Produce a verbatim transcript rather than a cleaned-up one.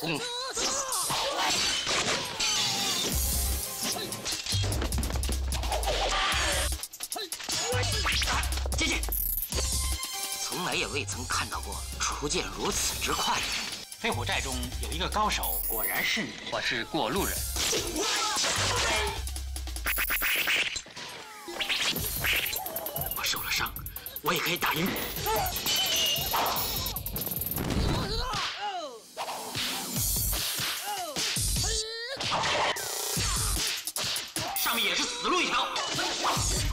功夫。姐姐，从来也未曾看到过出剑如此之快的人。 飞虎寨中有一个高手，果然是你。我是过路人。 我受了伤，我也可以打赢你。 上面也是死路一条。